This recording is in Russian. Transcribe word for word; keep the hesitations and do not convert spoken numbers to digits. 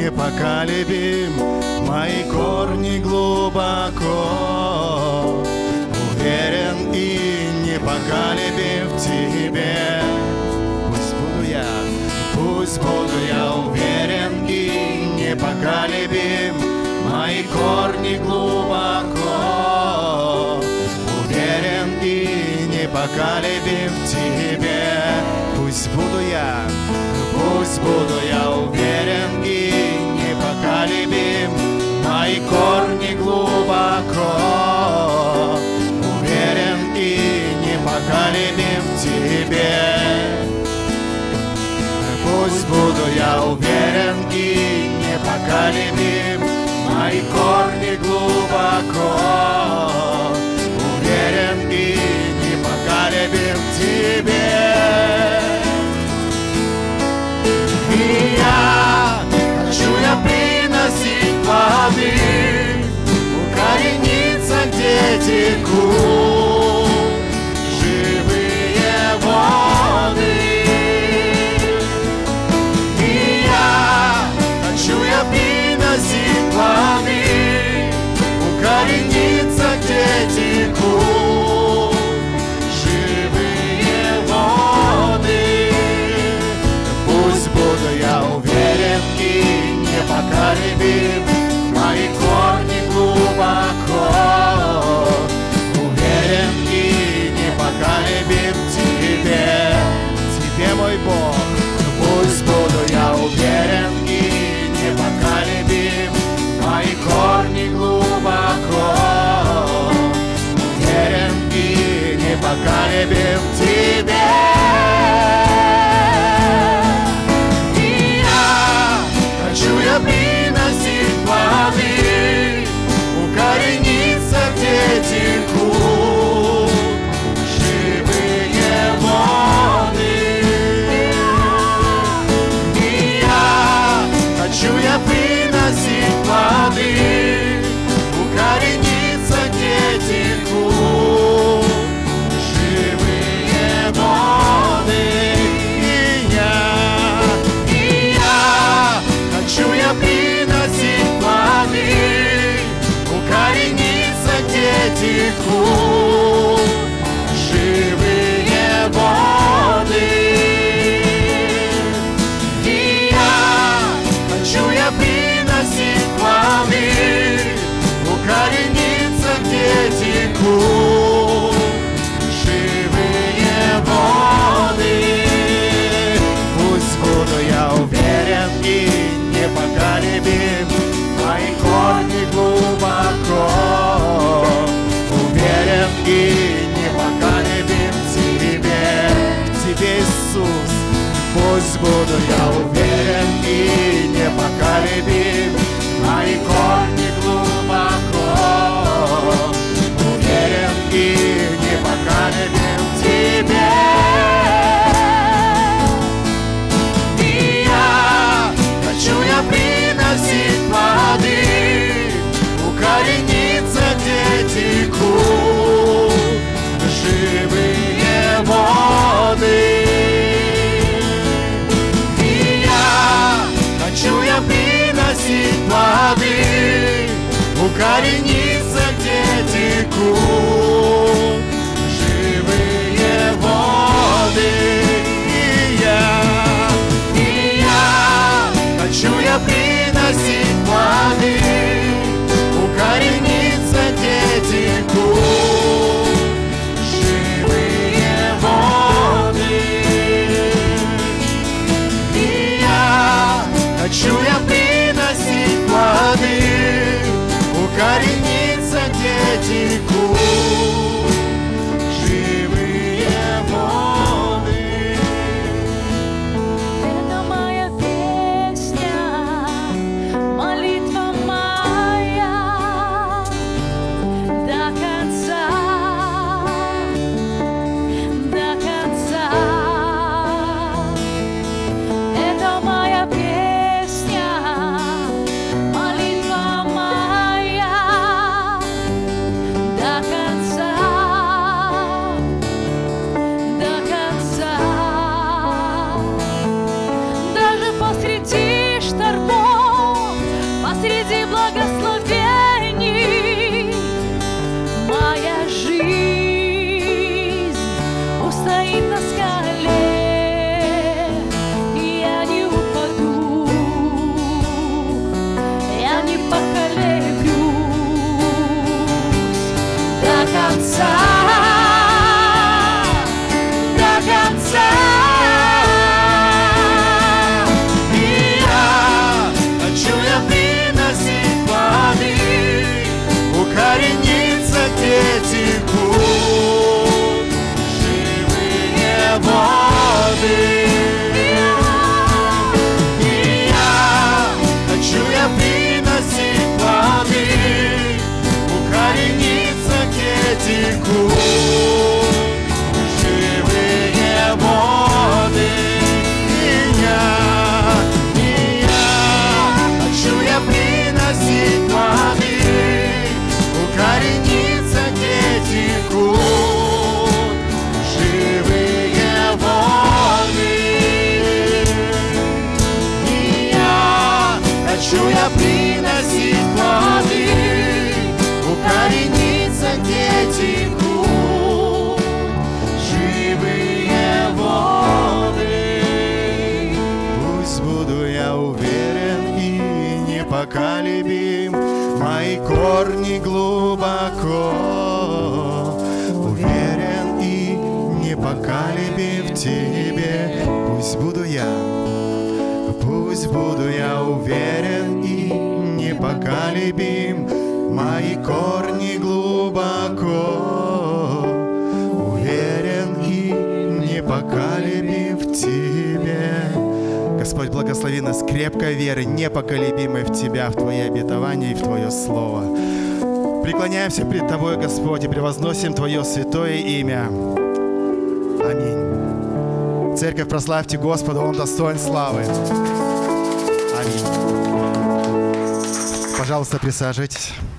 непоколебим, мои корни глубоко. Уверен и непоколебим в Тебе. Пусть буду я, пусть буду я уверен и непоколебим, мои корни глубоко. Уверен и непоколебим в Тебе. Пусть буду я, пусть буду я уверен и непоколебим, мои корни глубоко. Уверен и непоколебим в Тебе. Пусть буду я уверен и непоколебим, мои корни глубоко. Уверен и непоколебим в Тебе. И я хочу я приносить плоды, укорениться, где текут живые воды. И я хочу я приносить плоды, укорениться, где текут живые воды. Пусть буду я уверен и непоколебим, мои корни глубоко. Уверен и непоколебим в Тебе, Тебе, мой Бог. Пусть буду я уверен и непоколебим, мои корни глубоко. Уверен и непоколебим в Тебе. Хочу я приносить плоды, укорениться, где текут живые воды. И я хочу я приносить плоды, укорениться, где текут живые воды. И я, и я хочу я приносить плоды, укорениться, где текут живые воды. И я хочу я приносить плоды, укорениться, где текут живые воды. Пусть буду я уверен и непоколебим, мои корни глубоко. Уверен и непоколебим в Тебе, Тебе, Иисус. Пусть буду я уверен и непоколебим, мои корни глубоко. Уверен и непоколебим в Тебе. Хочу я приносить плоды, укорениться, где текут живые воды. И я хочу я приносить плоды, укорениться, где текут живые воды. И я, и я хочу я приносить плоды, укорениться, где текут живые воды. И я хочу я приносить плоды, укорениться, непоколебим в Тебе. Пусть буду я, пусть буду я уверен и непоколебим. Мои корни глубоко, уверен и непоколебим в Тебе. Господь, благослови нас крепкой верой, непоколебимой в Тебя, в Твои обетования и в Твое Слово. Преклоняемся пред Тобой, Господь, и превозносим Твое святое имя. Аминь. Церковь, прославьте Господа, Он достоин славы. Аминь. Пожалуйста, присаживайтесь.